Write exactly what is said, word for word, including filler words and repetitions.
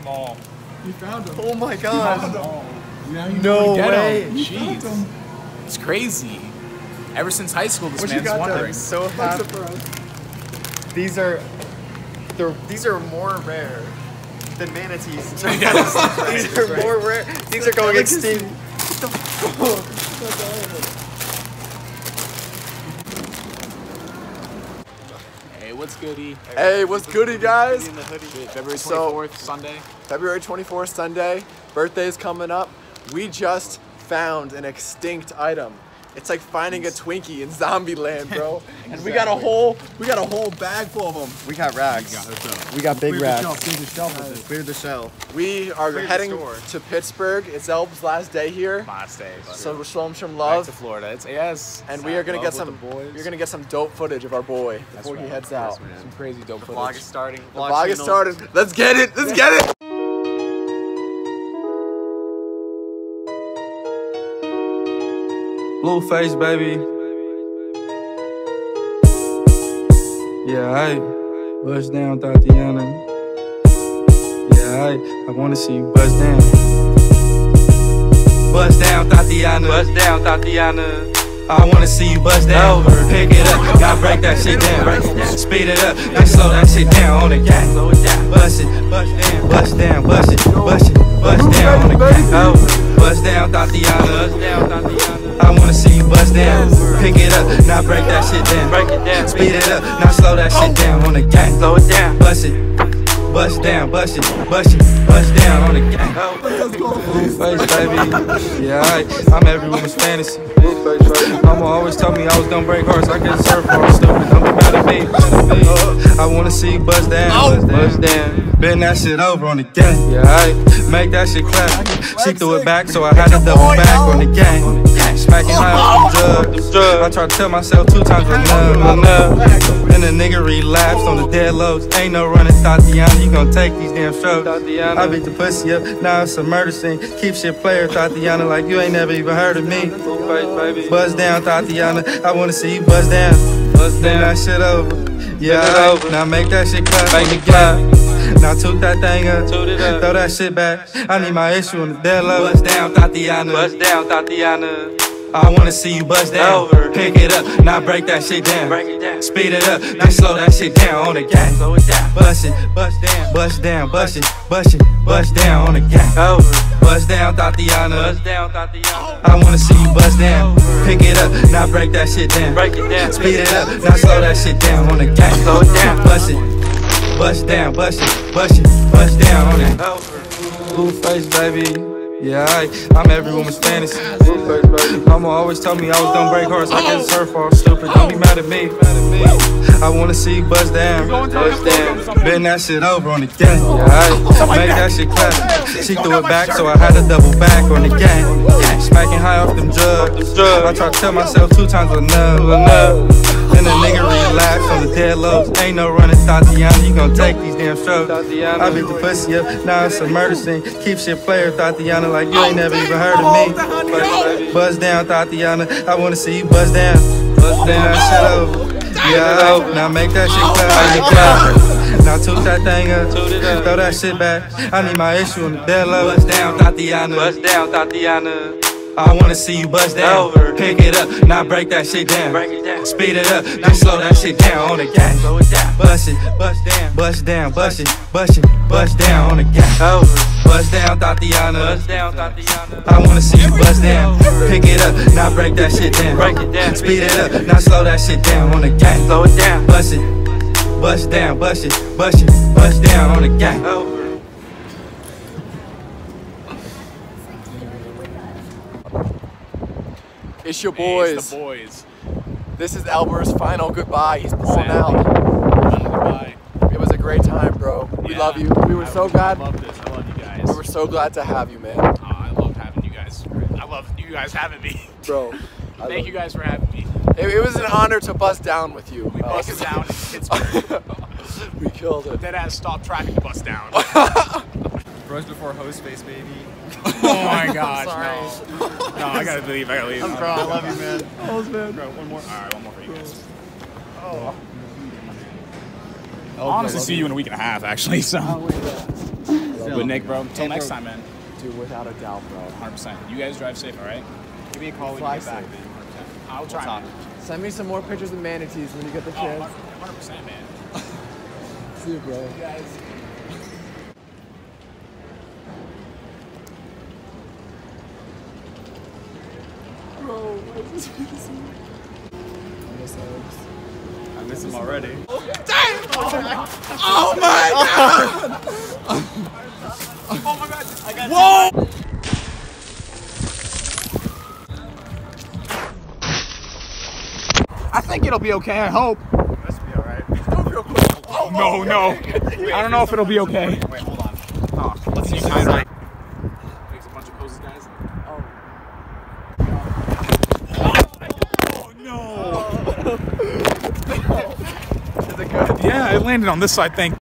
Come on. You found him. Oh my god. Yeah, you no Get way. him. Jeez. It's crazy. Ever since high school, this What man's you got wondering. done? So happy. These are, they're, these are more rare than manatees. Yeah, that's right, These that's are right. more rare. These are going extinct. Hey, what's goody? Hey, what's goody, guys? Shit, February So- twenty-fourth, Sunday. February twenty-fourth, Sunday. Birthday's coming up. We just found an extinct item. It's like finding a Twinkie in Zombieland, bro. And we got a whole, we got a whole bag full of them. We got rags. We got big rags. Clear the shelf with it. Clear the shelf. We are Clear the heading store. to Pittsburgh. It's Elb's last day here. Last day. but- So we'll show him some Back love. to Florida. It's yes. And we are gonna Love get with some. the boys. You're gonna get some dope footage of our boy That's before he right, heads of course, out. man. Some crazy dope The vlog footage. is starting. The vlog is channel. started. Let's get it. Let's get it. Blueface, baby. Yeah, I bust down, Tatiana. Yeah, I I wanna see you bust down. Bust down, Tatiana. Bust down, Tatiana. I wanna see you bust down. Pick it up, gotta break that shit down. Speed it up, then slow that shit down on the gang. Bust it, bust down, bust down, bust it, bust it, bust down on the gang. Bust down, Tatiana. Bust down, Tatiana. I wanna see you bust down. Pick it up, now break that shit down. Break it down. Speed it up, now slow that shit down on the gang. Slow it down. Bust it. Bust down, bust it, bust it, bust down on the gang. Blueface, baby. Yeah, I, I'm every woman's fantasy. Mama always told me I was gonna break hearts. I guess surf all stupid. Don't be mad at me. I wanna see you bust down, bust down. Bend that shit over on the gang. Yeah, I make that shit clap. She threw it back, so I had to double back on the gang. Smacking high off them drugs. I tried to tell myself two times enough, enough. Then the nigga relapsed on the dead lows. Ain't no running, Tatiana. You gon' take these damn strokes. I beat the pussy up, now it's a murder scene. Keep shit player, Tatiana, like you ain't never even heard of me. Buzz down, Tatiana. I wanna see you buzz down. Buzz down that shit over. Yeah, now make that shit clap. Make it clap. Now toot that thing up, throw that shit back. I need my issue on the dead low. Bust down, Tatiana. Bust down, Tatiana. I wanna see you bust down. Pick it up, now break that shit down. Speed it up, then slow that shit down on the gang. Bust it, bust down, bust down, bust it, bust it, bust down on the gang. Bust down, Tatiana. Bust down, Tatiana. I wanna see you bust down. Pick it up, now break that shit down. Break it down. Speed it up, now slow that shit down on the gang. Slow it down, bust it. Bust down, bust it, bust it, bust down on it. Blueface, baby. Yeah, I, I'm every woman's fantasy. Mama always told me I was gonna break hearts. I guess it's her fault, stupid. Don't be mad at me. I wanna see you bust down, bust down. Bend that shit over on the gang. Yeah, I make that shit clap. She threw it back, so I had to double back on the gang. Smacking high off them drugs. I tried to tell myself two times enough, enough. Then the nigga relapsed on the dead lows. Ain't no running, Tatiana. You gon' take these damn strokes. I beat the pussy up, now it's a murder scene. Keep shit player, Tatiana, like you ain't never even heard of me. Buzz down, Tatiana. I wanna see you buzz down. Buzz down, that shit over. Yeah, now make that shit clap. Now toot that thing up, throw that shit back. I need my issue on the dead low. Buzz down, Tatiana. Buzz down, Tatiana. I wanna see you bust down. Pick it up, now break that shit down. Speed it up, then slow that shit down on the gang. Bust it, bust down, bust down, bust it, bust it, bust down on the gang. Bust down, Tatiana. Bust down, Tatiana. I wanna see you bust down. Pick it up, now break that shit down. Break it down, speed it up, now slow that shit down on the gang. Slow it down, bust it, bust down, bust it, bust it, bust down on the gang. It's your Hey, boys. it's the boys. This is Albert's final goodbye. He's pulling Sad. out. Goodbye. It was a great time, bro. We Yeah. love you. We were I- so glad. I love this. I love you guys. We were so glad to have you, man. Oh, I love having you guys. I love you guys having me. Bro. I Thank love you guys for having me. It, it was an honor to bust down with you. We busted down in Pittsburgh. We killed it. Dead ass stop traffic to bust down. Bros before host space, baby. Oh my gosh, no. No, I gotta leave. I gotta leave. Bro, I love you, man. Oh, man. Bro, one more. Alright, one more for you guys. Oh. I'll honestly see you in a week and a half, actually, so. Oh, wait, yeah. bro. But Nick, bro, until Hey, next bro. time, man. Dude, without a doubt, bro. one hundred percent. You guys drive safe, all right? Give me a call when Fly you get back, safe. man. I'll try. talk. Send me some more pictures of manatees when you get the Oh, chance. one hundred percent, man. See you, bro. Guys. Bro, what is this? I miss him already. Oh my god! Oh my god. I got Whoa! I think it'll be okay, I hope. This will be alright. No, no. I don't know if it'll be okay. Wait, hold on. Oh, let's see guys right. Makes a bunch of poses, guys. Oh no! Is it good? Yeah, it landed on this side, thank